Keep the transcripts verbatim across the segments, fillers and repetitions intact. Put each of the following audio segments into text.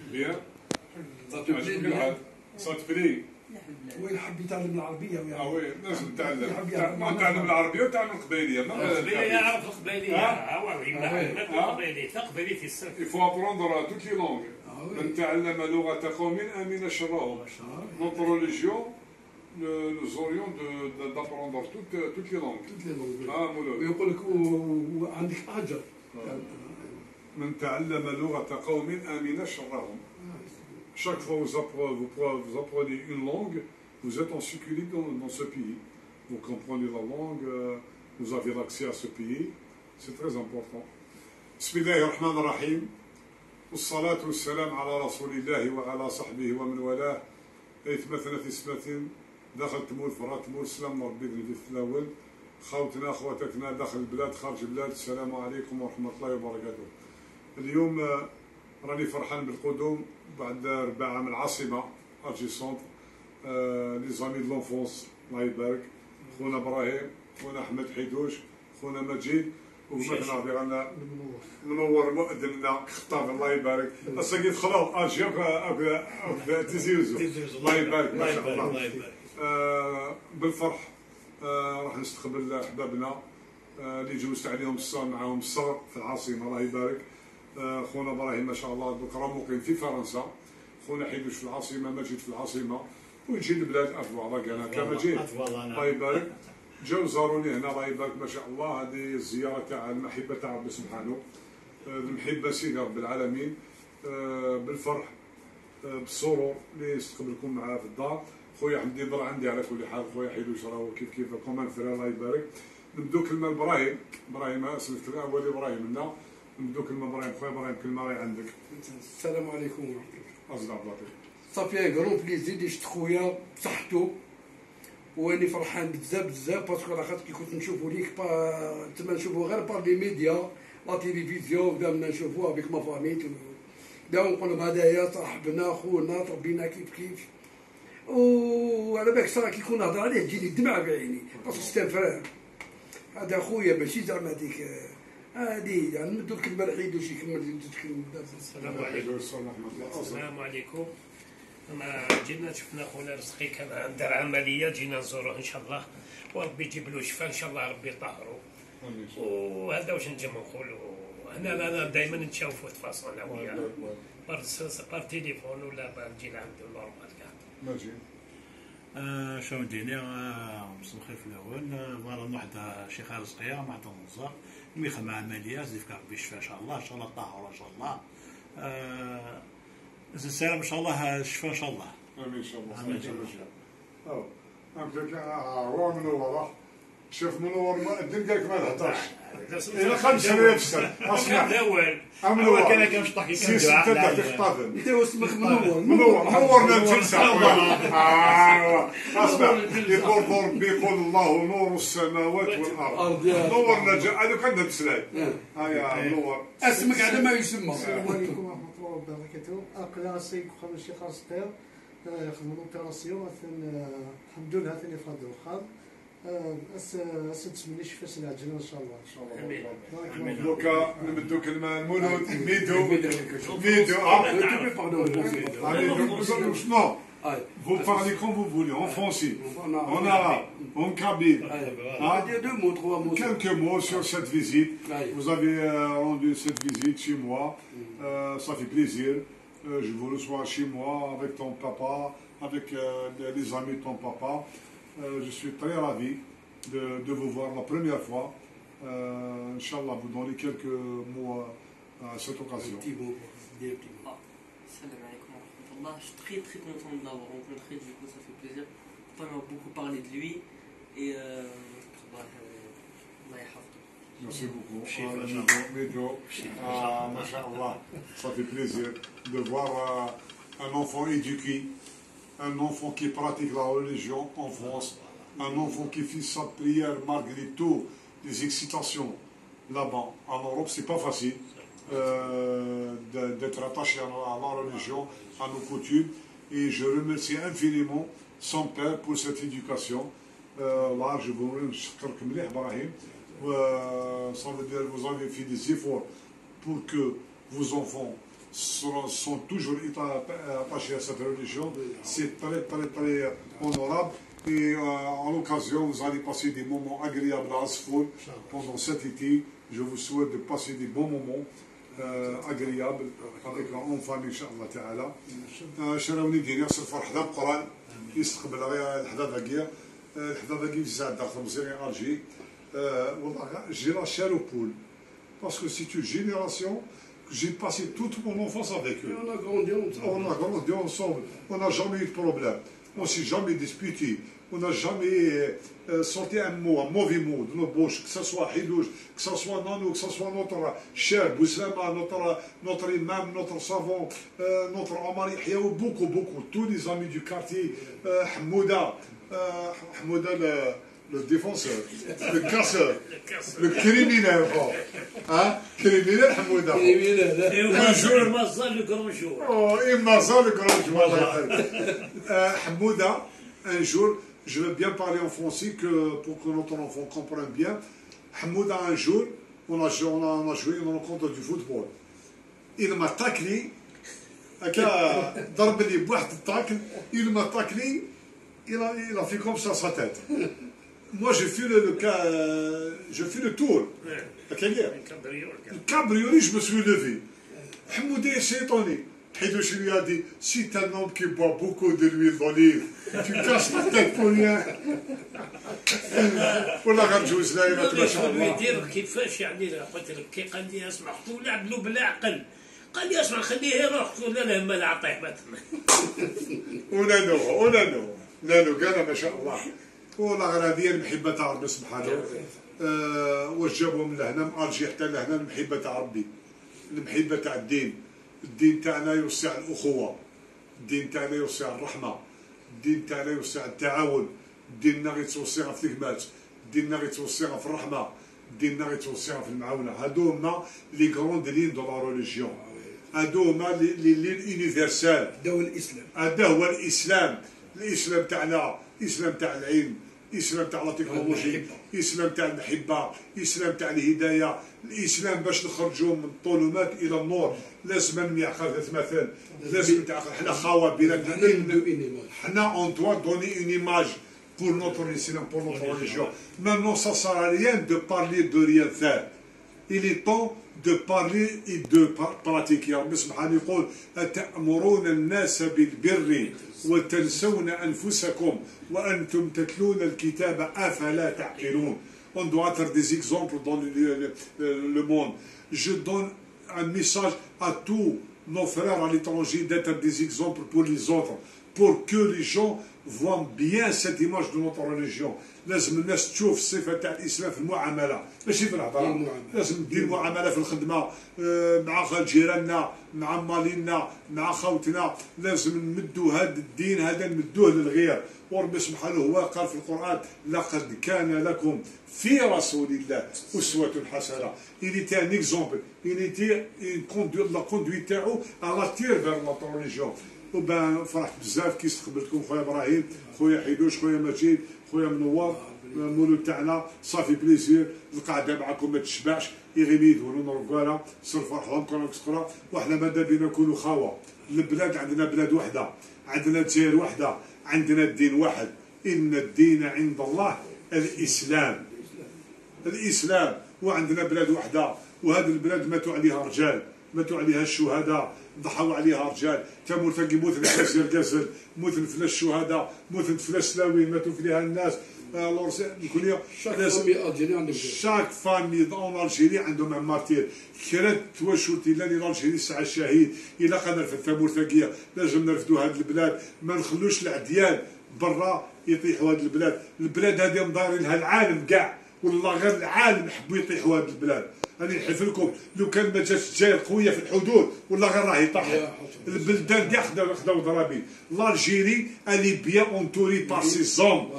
بيان تعجبك صوت بلي وين حب يتعلم العربيه ويعني اه وي لازم تعلم ما تعلم العربيه وتعلم القبائليه القبائليه يعرف القبائليه اه وي القبائليه القبائليه السر il faut apprendre toutes les langues من تعلم لغه قوم امن شرهم notre religion nous aurions d'apprendre toutes toutes les langues toutes les langues اه مولاي ويقول لك عندك اجر من تعلم لغه قوم امن شرهم. Chaque fois que vous apprenez, vous, vous apprenez une langue, vous êtes en sécurité dans, dans ce pays. Vous comprenez la langue, vous avez l'accès à ce pays. C'est très important. Bismillahir Rahmanir Rahim. والصلاة والسلام على رسول الله وعلى صحبه ومن والاه. اثمثنا في سمة داخل تمول فرات تمول سلام ربي في الأول. خوتنا خواتاتنا داخل البلاد خارج البلاد السلام عليكم ورحمة الله وبركاته. اليوم راني فرحان بالقدوم بعد رباعة من العاصمة أرجي سونتر لي زامي دو لونفونس الله يبارك خونا إبراهيم خونا أحمد حيدوش خونا مجيد ومثلا رانا منور مؤذننا خطاب الله يبارك الساقي خلاص أجي أك تيزيوزو الله يبارك ما شاء الله بالفرح راح نستقبل أحبابنا اللي جوزت عليهم الصغر معاهم الصغر في العاصمة الله يبارك. خونا ابراهيم ما شاء الله دوك راه مقيم في فرنسا، خونا حيدوش في العاصمه، مجيد في العاصمه، ويجي البلاد افوالا كاع كما جيت الله يبارك. جاو زاروني هنا الله يبارك ما شاء الله. هذه الزياره تاع المحبه تاع ربي سبحانه، المحبه سيدي رب العالمين، بالفرح بالسرور اللي يستقبلكم معاه في الدار. خويا حمدي ضر عندي على كل حال، خويا حيدوش راهو كيف كيف كومان فرا الله يبارك. نبدو كلمه لابراهيم، ابراهيم اسمك الاول ابراهيم لنا، نبدو كلمه ابراهيم. خويا ابراهيم كلمه راهي عندك. السلام عليكم ورحمه الله. أصدق بلاطي. صافي ان كرون بليزير اللي شفت خويا بصحتو، واني فرحان بزاف بزاف باسكو على خاطر كي كنت نشوفو ليك با تما نشوفو غير بار لي ميديا لا تيليفزيون، بدانا نشوفوها بك ما فاميت، بداو نقولو هدايا صاحبنا خونا تربينا كيف كيف، وعلى بالك صراحه كي كون نهضر عليه تجيني الدمعه بعيني باسكو سيتان فران. هذا خويا ماشي زعما هذيك هادي يعني نمدو الكلمه لحيدو شي كلمه تتكلم. السلام عليكم. السلام عليكم. انا جينا شفنا خونا رزقي كان دار عمليه، جينا نزوروه ان شاء الله وربي يجيب له شفاء ان شاء الله، ربي يطهرو. وهذا واش نجم نقولوا، انا انا دائما نتشافوا تفاصيل وياه بار تليفون ولا نجي لعنده نورمال كاع. ماشي آه شنو ديني مسلخي في الاول فوالا واحد شيخ رزقيه مع النظار ميخ مع عمليه زيفك ربي يشفى ان شاء الله، ان شاء الله طهر ان شاء الله. آه السلام ان شاء الله الشفاء ان شاء الله. امين ان شاء الله. امين ان شاء الله. اه امتى هو منور شوف منور مؤذن قالك ما نهضرش الى خمسة آلاف سنه. اسمع الاول هو كان كنشطح كي سي ستة تاع تخطافن انت اسمك منور منور نورنا الجلسه. ايوا اسمع يقول ربي يقول الله نور السماوات والارض نورنا هذا كان بسلاي. هيا منور اسمك على ما يسمى. السلام عليكم ورحمه الله وبركاته. اقلا السيد خالد الشيخ رزقي يخدم لوبيراسيون الحمد لله ثاني في هذا الخاض اسد سميني شفا سنة عجلة ان شاء الله. ان شاء الله. دوكا نمدو كلمه المولود ميدو ميدو شنو vous parlez comme vous voulez, en français, en arabe, en kabyle. Quelques mots sur cette visite. Vous avez rendu cette visite chez moi, euh, ça fait plaisir. Euh, je vous reçois chez moi avec ton papa, avec euh, les amis de ton papa. Euh, je suis très ravi de, de vous voir la première fois. Euh, Inch'Allah, vous donnez quelques mots à, à cette occasion. Salam alaikum wa rahmatullah. Je suis très très content de l'avoir rencontré, du coup ça fait plaisir. On a beaucoup parlé de lui et euh, merci beaucoup. Ah, Masha'Allah, ça fait plaisir de voir euh, un enfant éduqué, un enfant qui pratique la religion en France, un enfant qui fait sa prière malgré tout les excitations là-bas. En Europe, c'est pas facile euh, d'être attaché à la religion, à nos coutumes. Et je remercie infiniment son père pour cette éducation. Euh, là, je vous remercie, Ibrahim. Euh, ça veut dire que vous avez fait des efforts pour que vos enfants sont, sont toujours attachés à cette religion. C'est très, très, très honorable. Et euh, en l'occasion, vous allez passer des moments agréables à Asfoul pendant cet été. Je vous souhaite de passer des bons moments euh, agréables avec la en famille, Inch'Allah Ta'ala. شراوني ديالي صرف حدا القرآن يستقبل غير الحدا ذاكيا الحدا ذاكيا في زاد داخل مزيان ألجي والله j'ai la chair aux poules parce que c'est une génération que j'ai passé toute mon enfance avec eux. On a grandi ensemble. On a grandi ensemble. On n'a jamais eu de problème. On ne s'est jamais disputé. On n'a jamais euh, sorti un mot, un mauvais mot de nos bouches, que ce soit Hidouj, que ce soit Nanou, que ce soit notre cher Bouslama, notre, notre imam, notre savant, euh, notre Omar Yahya, beaucoup, beaucoup, tous les amis du quartier, euh, Hamouda, euh, Hamouda le, le défenseur, le casseur, le criminel, oh. Hein? Criminel Hamouda. Et un jour, Mazza le grand jour. Oh, et Mazza le grand jour. euh, Hamouda, un jour, je veux bien parler en français que, pour que notre enfant comprenne bien. Hamouda, un jour, on a, on, a, on a joué une rencontre du football. Il m'a taclé, il m'a taclé, il a, il a fait comme ça sa tête. Moi, j'ai fait le, le, euh, je fais le tour. Le cabriolet, je me suis levé. Hamouda s'est étonné. Hidouj lui a dit, si t'es un homme qui boit beaucoup de l'huile d'olive, tu casses la tête pour rien. والله غنجوز لا ما تبارك الله. يدير كيفاش يعني قلت لك كي قال لي اسمع قلت له لعب له بالعقل. قال لي اسمع خليه يروح قلت له لا ما نعطيه مثلا. ونانو ونانو نانو قال ما شاء الله. والله غير هذه المحبة تاع ربي سبحانه. أه واش جابهم لهنا من الجي حتى لهنا المحبة تاع ربي. المحبة تاع الدين. الدين تاعنا يوسع الأخوة، الدين تاعنا يوسع الرحمة، الدين تاعنا يوسع التعاون، ديننا غيتوسع في الخدمات، ديننا غيتوسع في الرحمة، ديننا غيتوسع في المعاونة. هادو هما لي كروند لين دو لا ريليجيون، هادو هما لي لين يونيفرسال. هذا هو الإسلام. هذا هو الإسلام، الإسلام تاعنا، الإسلام تاع العلم، الإسلام تاع لا تكنولوجي، الإسلام تاع المحبة، الإسلام تاع الهداية، الإسلام باش نخرجوا من الظلمات إلى النور لازم يعقل مثلا، لازم تعقل حنا خاوة بلادنا، حنا اون دوا دوني اون ايماج pour notre islam, pour notre religion. Maintenant, ça ne sert à rien de parler de rien faire. Il est temps de parler et de pratiquer. ربي سبحانه يقول أتأمرون الناس بالبر وتنسون أنفسكم وأنتم تتلون الكتاب أفلا تعقلون. On doit être des exemples dans le, le, le, le monde. Je donne un message à tous nos frères à l'étranger d'être des exemples pour les autres, pour que les gens voient bien cette image de notre religion. لازم الناس تشوف الصفه تاع الاسلام في المعامله ماشي في الهضره. لازم دير معامله في الخدمه مع جيراننا مع مالينا مع خوتنا. لازم نمدوا هذا الدين هذا نمدوه للغير. وربي سبحانه هو قال في القران لقد كان لكم في رسول الله اسوه حسنه. il était un exemple, il était une conduite, la conduite تاعو à la tire vers notre religion. وبان فرحت بزاف كي استقبلتكم خويا ابراهيم، خويا حيدوش، خويا مجيد، خويا منور، المولود تاعنا صافي بليزير. القعده معكم ما تشبعش، يغيب يدورون رجاله سر فرحهم كره كسكره. وحنا ماذا بينا نكونوا خاوه. البلاد عندنا بلاد وحده، عندنا جزائر وحده، عندنا الدين واحد. ان الدين عند الله الاسلام. الاسلام وعندنا بلاد وحده، وهذه البلاد ماتوا عليها رجال، ماتوا عليها الشهداء، ضحوا عليها رجال. تا مرتقي موت الحسير كاسل، موت فلا الشهداء، موت فلا السلاوين، ماتوا فيها الناس. نقول لك شاك فامي اون الجيري عندهم un martyr. كرات توشرت الا الجيري ساعه الشهيد. الا قدر في الثمور ثقيه لازم نرفدوا هذه البلاد، ما نخلوش العديان برا يطيحوا هذه البلاد. البلاد هذه مدارين لها العالم كاع، والله غير العالم حبوا يطيحوا هذه البلاد. راني نحلف لكم لو كان ما جاتش الجزائر قويه في الحدود والله غير راهي طاحت. البلدان كاع خداو خداو ضرابي. الجيري الي بيان اونتوري بار سي زوم،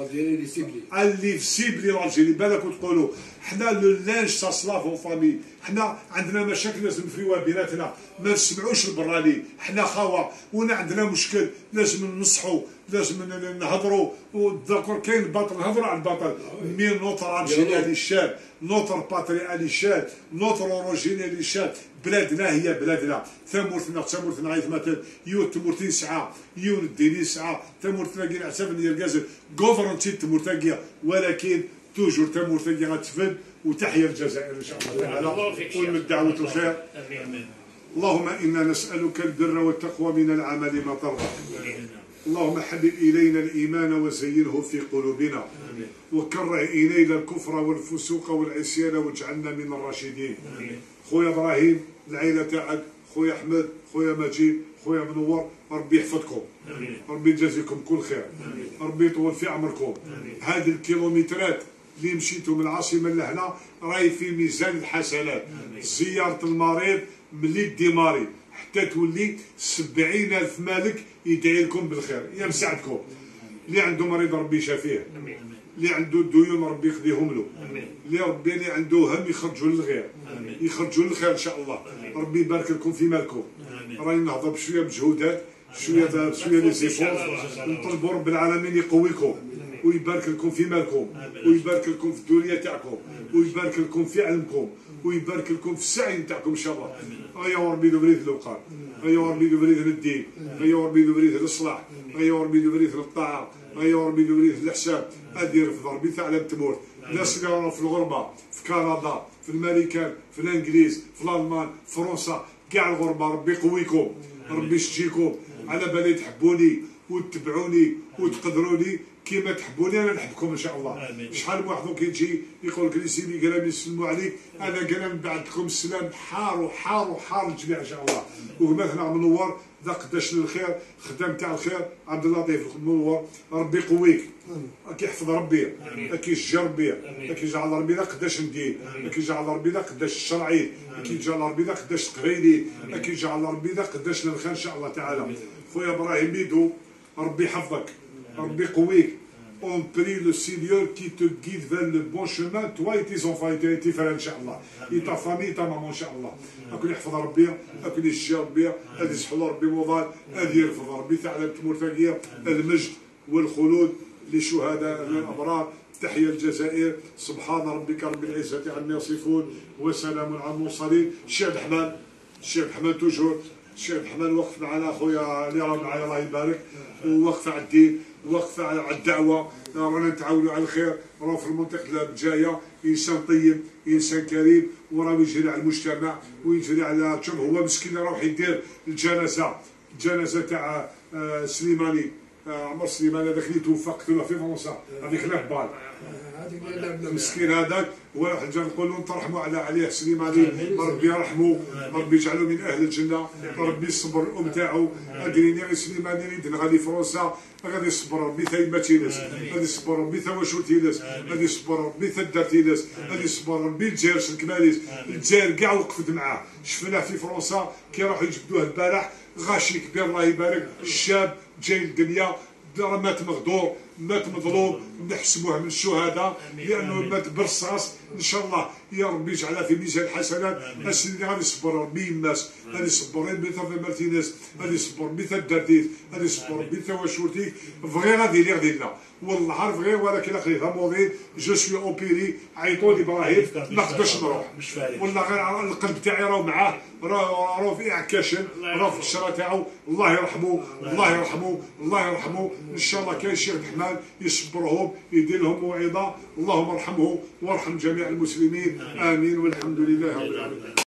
اللي سيبلي الجيري. بالك تقولوا حنا لو لانج سا سلاف اون فامي، حنا عندنا مشاكل لازم نفريوها بيناتنا، ما نسمعوش البرالي. حنا خاوه ونا عندنا مشكل لازم ننصحوا، لازم نهضروا. وداكور كاين الباطل نهضروا على الباطل. مي نوتر الجيري اللي شاد، نوتر باتري اللي شاد، نوتر اوريجين اللي شاد. بلادنا هي بلادنا، ثمورتنا ثمورتنا غاية مثلا يو تمورتين ساعة يو الديني ساعة ثمورتنا كاين عساف ديال الكازل غوفرونتي تمورتاكيا، ولكن توجور تمورتاكيا غتفد. وتحيا الجزائر ان شاء الله تعالى ونمد دعوة الخير. اللهم انا نسألك البر والتقوى من العمل ما ترضى. اللهم حبب الينا الايمان وزينه في قلوبنا وكره الينا الكفر والفسوق والعصيان واجعلنا من الراشدين. خويا ابراهيم العائله تاعك، خويا احمد، خويا مجيد، خويا منور، ربي يحفظكم، ربي يجازيكم كل خير، ربي يطول في عمركم. هذه الكيلومترات اللي مشيتوا من العاصمه لهنا راهي في ميزان الحسنات. زياره المريض ملي ديماري حتى تولي سبعين الف مالك يدعي لكم بالخير، يمسعدكم. اللي عنده مريض ربي يشافيه، اللي عنده ديون ربي يقضيهم له، اللي ربي اللي عنده هم يخرجوا للغير، يخرجوا للخير ان شاء الله. ربي يبارك لكم في مالكم. راني نهضر بشويه بجهودات، شويه بشويه لي زيفور، نطلبوا رب العالمين يقويكم ويبارك لكم في مالكم ويبارك لكم في الدنيا تاعكم ويبارك لكم في علمكم ويبارك لكم في السعي نتاعكم ان شاء الله. غيا ربي يبريد الاوقات، غيا ربي يبريد للدين، غيا ربي يبريد للصلاح، غيا ربي يبريد للطاعه، غيا ربي يبريد للحساب. ادير في ضربي ثعلب تموت. الناس اللي راهم في الغربه في كندا في الامريكان في الانجليز في الالمان في فرنسا كاع الغربه ربي يقويكم، ربي يشجيكم. على بالي تحبوني وتتبعوني وتقدروني كيما تحبوني انا نحبكم ان شاء الله. شحال من واحد كيجي يقول لك لي كلام يسلموا عليك، انا كلام بعدكم السلام حار وحار وحار الجميع ان شاء الله. ومثلا منور ذا قداش للخير خدام تاع الخير عبد اللطيف منور ربي يقويك، كيحفظ ربي، كيشجع ربي، كيجعل ربي ذا قداش ندين، كيجعل ربي ذا قداش الشرعي، كيجعل ربي ذا قداش تقبيلي، كيجعل ربي ذا قداش للخير ان شاء الله تعالى. خويا ابراهيم ميدو ربي يحفظك، ربي يقويك. On prie le Seigneur qui te guide vers le bon chemin, toi et tes enfants et tes frères, Inch'Allah. Et ta famille et ta maman, Inch'Allah. أكون يحفظ ربي، أكون يشجع ربي، هذه يسحل ربي موضال، هذه يرفض ربي ثعلب تمورتاكية. المجد والخلود لشهداء الأبرار. تحيا الجزائر. سبحان ربك رب العزة عما يصفون وسلام على المرسلين. الشيخ حمان، الشيخ حمان توجور، الشيخ حمان وقف معنا خويا اللي راه معايا الله يبارك، ووقف على الدين، وقف على الدعوه. رانا نتعاونوا على الخير، راه في المنطقه الجايه انسان طيب، انسان كريم، وراه يجري على المجتمع ويجري على شوف هو مسكين راح يدير الجنازه، الجنازه تاع سليماني، عمر سليماني هذاك اللي توفى قتلوه في فرنسا، هذيك لابال مسكين هذاك. واحد جا نقول له نترحموا على عليه سليماني، ربي يرحمه، ربي يجعله من اهل الجنه، ربي يصبر الام تاعو. ادريني غير سليماني اللي دنا غادي فرنسا غادي يصبر ربي تا يما تيناس، غادي يصبر ربي تا واشو تيناس، غادي يصبر ربي تا الدار تيناس، غادي يصبر ربي الجزائر الكماليس. الجزائر كاع وقفت معاه، شفناه في فرنسا كي راحوا يجبدوه البارح، غاشي كبير الله يبارك، الشاب جاي الدنيا مات مغدور، مات مظلوم، نحسبوه من الشهداء لانه مات بالرصاص. ان شاء الله يا ربي يجعلها في ميزان الحسنات. السيدي غادي يصبر ربي يماس، غادي يصبر ربي تا مارتينيز، غادي يصبر ربي تا دارتيز، غادي يصبر ربي تا واشورتيك. فغي غادي لي غادي لا والله عارف غير ولكن اخي فاموضي جو سوي اوبيري. عيطوا لي ابراهيم ما نقدرش نروح، والله غير القلب تاعي راه معاه، راه راه في اعكاشن، راه في الشرا تاعو. الله يرحمه، الله يرحمه، الله يرحمه. ان شاء الله كاين الشيخ الرحمن يصبرهم، يدير لهم موعظه. اللهم ارحمه وارحم جميع المسلمين. امين والحمد لله رب العالمين.